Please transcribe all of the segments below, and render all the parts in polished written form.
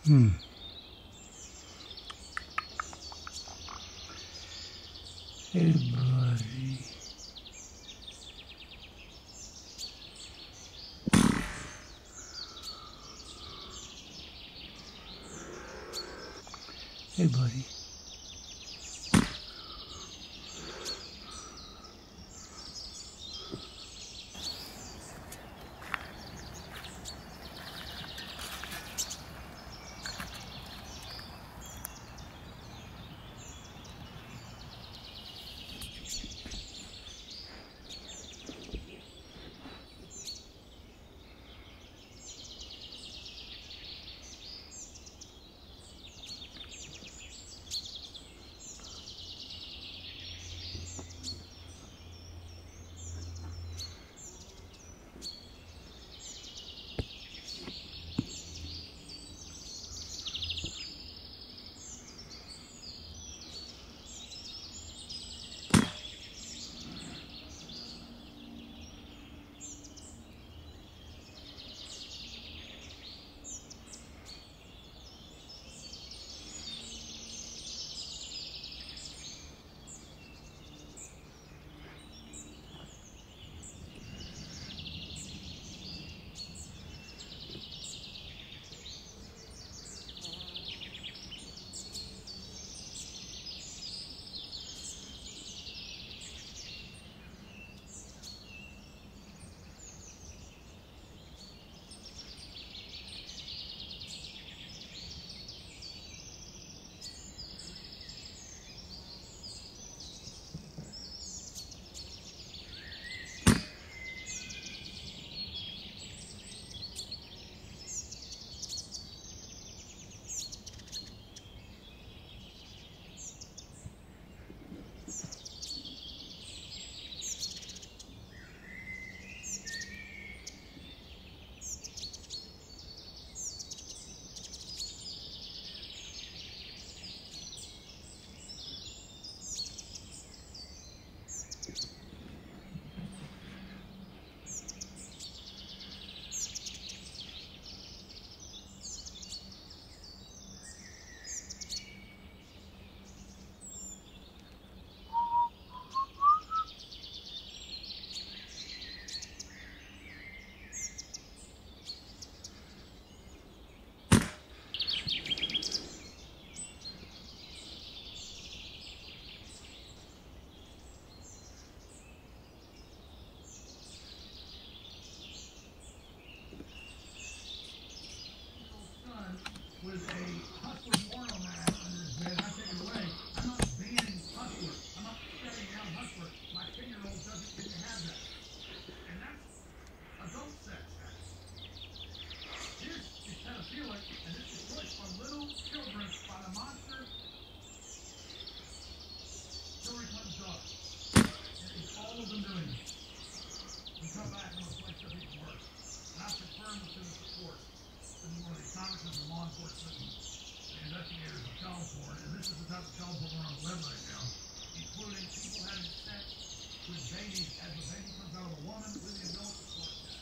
Hey, buddy. Hey, buddy. With a hustler porno man under his bed, I take it away. I'm not banning hustler. I'm not shutting down hustler. My 10-year-old doesn't get to have that. And that's adult sex. This is pedophilic, and this is pushed for little children by the monster Hillary Clinton's daughter. And it's all of them doing it. We come back and we'll play stuff even worse. And I've confirmed with the support. One of the congressmen and law enforcement and investigators of child porn, and this is the type of child porn on the web right now, including people having sex with babies as the baby comes out of a woman with the adult support staff.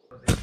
They